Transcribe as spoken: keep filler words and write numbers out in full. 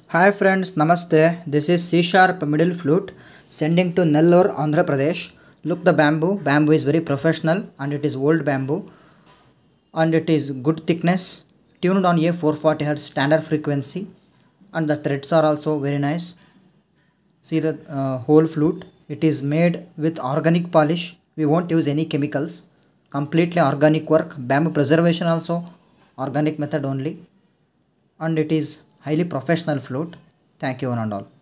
Hi friends, Namaste. This is C sharp middle flute sending to Nellore Andhra Pradesh. Look the bamboo. Bamboo is very professional and it is old bamboo and it is good thickness. Tuned on a four forty hertz standard frequency and the threads are also very nice. See the uh, whole flute. It is made with organic polish. We won't use any chemicals. Completely organic work. Bamboo preservation also organic method only. And it is highly professional flute. Thank you one and all.